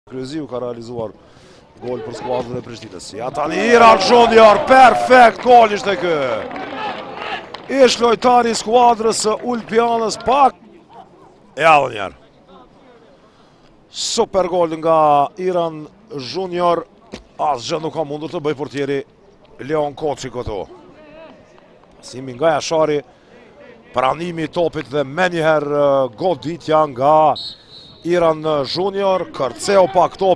Kryeziu ka realizuar gol për skuadrën e Prishtinës. Ja tani Iran Junior, perfekt gol ishte ky. Ish lojtari skuadrës së Ulpianës pak. Ja dhe njerë. Super gol nga Iran Junior. Asgjë nuk ka mundur të bëj portieri Leon Koçi këtu. Pasimi nga Jashari, pranimi i topit dhe menjëherë goditja nga Iran Junior, kërceu pak top.